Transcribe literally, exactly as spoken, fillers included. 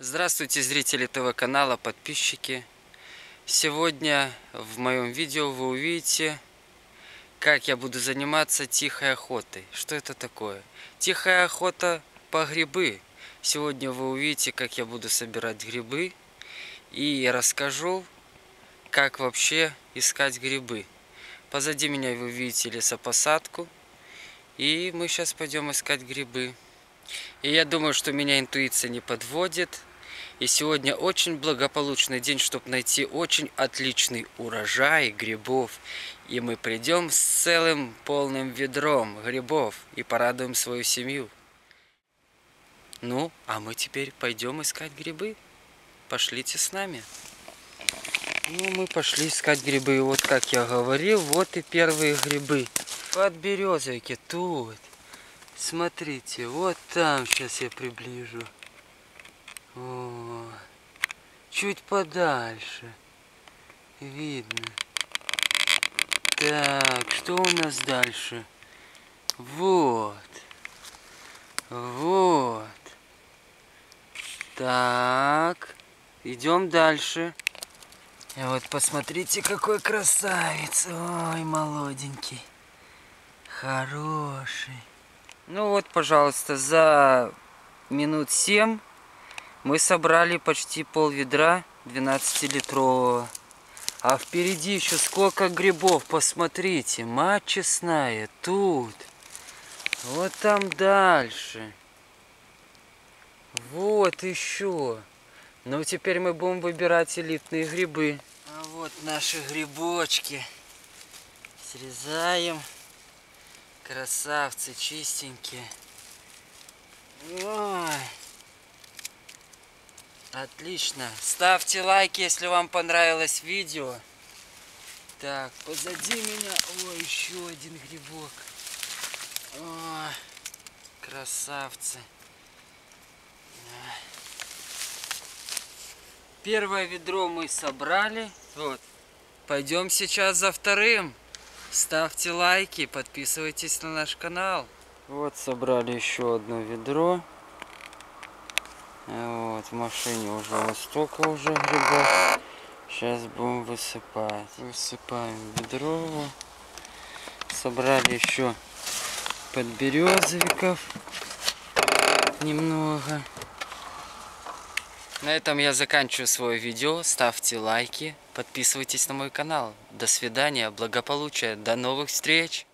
Здравствуйте, зрители ТВ-канала, подписчики. Сегодня в моем видео вы увидите, как я буду заниматься тихой охотой. Что это такое? Тихая охота по грибы. Сегодня вы увидите, как я буду собирать грибы. И расскажу, как вообще искать грибы. Позади меня вы видите лесопосадку. И мы сейчас пойдем искать грибы. И я думаю, что меня интуиция не подводит. И сегодня очень благополучный день, чтобы найти очень отличный урожай грибов. И мы придем с целым полным ведром грибов и порадуем свою семью. Ну, а мы теперь пойдем искать грибы. Пошлите с нами. Ну, мы пошли искать грибы. И вот, как я говорил, вот и первые грибы. Под березовики тут. Смотрите, вот там, сейчас я приближу. О, чуть подальше. Видно. Так, что у нас дальше? Вот. Вот. Так. Идем дальше. И вот посмотрите, какой красавец. Ой, молоденький. Хороший. Ну вот, пожалуйста, за минут семь мы собрали почти пол ведра двенадцатилитрового. А впереди еще сколько грибов, посмотрите. Мать честная, тут. Вот там дальше. Вот еще. Ну, теперь мы будем выбирать элитные грибы. А вот наши грибочки. Срезаем. Красавцы, чистенькие. Ой. Отлично. Ставьте лайки, если вам понравилось видео. Так, позади меня. Ой, еще один грибок. Ой, красавцы. Первое ведро мы собрали. Вот. Пойдем сейчас за вторым. Ставьте лайки, подписывайтесь на наш канал. Вот собрали еще одно ведро. Вот, в машине уже вот столько уже грибов. Сейчас будем высыпать. Высыпаем ведро. Собрали еще подберезовиков немного. На этом я заканчиваю свое видео. Ставьте лайки, подписывайтесь на мой канал. До свидания, благополучия, до новых встреч!